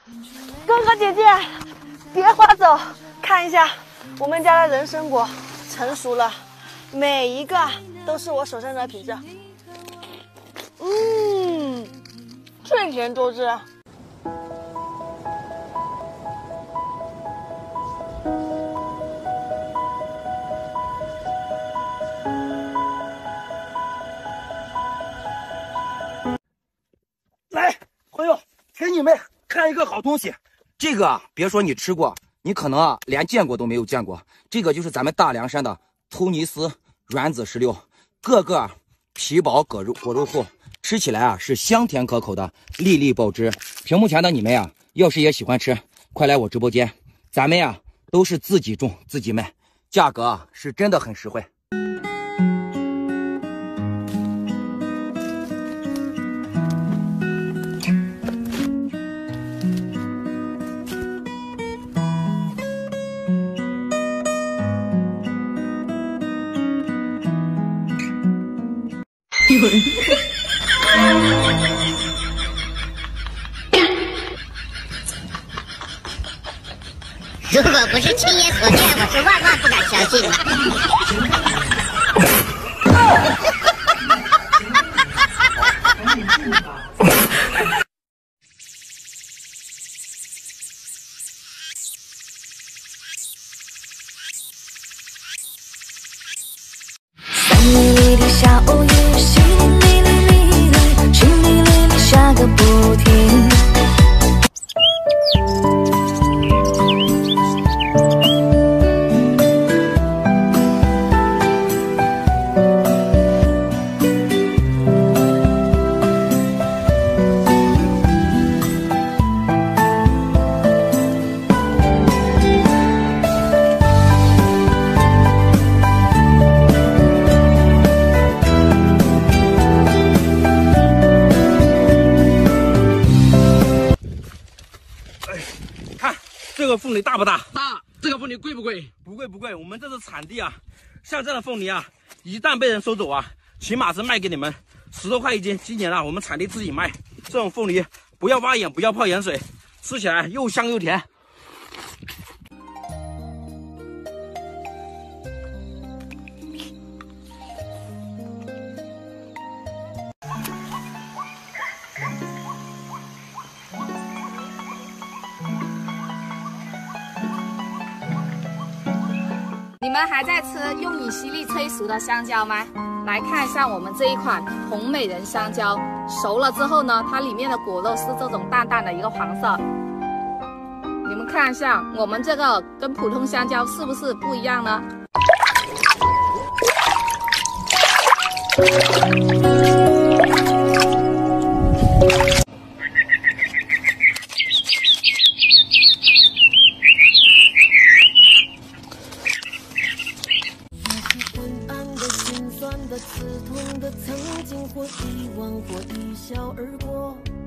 哥哥姐姐，别划走，看一下我们家的人参果成熟了，每一个都是我手上的品质。脆甜多汁。 来，朋友，给你们看一个好东西。 这个别说你吃过，你可能连见过都没有见过。这个就是咱们大凉山的突尼斯软籽石榴，个个皮薄果肉厚，吃起来是香甜可口的，粒粒爆汁。屏幕前的你们要是也喜欢吃，快来我直播间，咱们都是自己种自己卖，价格是真的很实惠。 如果不是亲眼所见，我是万万不敢相信的。 三里里的小雨，淅沥沥沥沥，淅沥沥沥下个不停。 这个凤梨大不大？ 大。这个凤梨贵不贵？ 不贵不贵，我们这是产地啊。像这样的凤梨一旦被人收走起码是卖给你们10多块一斤。今年我们产地自己卖。这种凤梨不要挖眼，不要泡盐水，吃起来又香又甜。 你们还在吃用乙烯力催熟的香蕉吗？来看一下我们这一款红美人香蕉，熟了之后呢，它里面的果肉是这种淡淡的一个黄色。你们看一下，我们这个跟普通香蕉是不是不一样呢？ 刺痛的曾经或遗忘或一笑而过。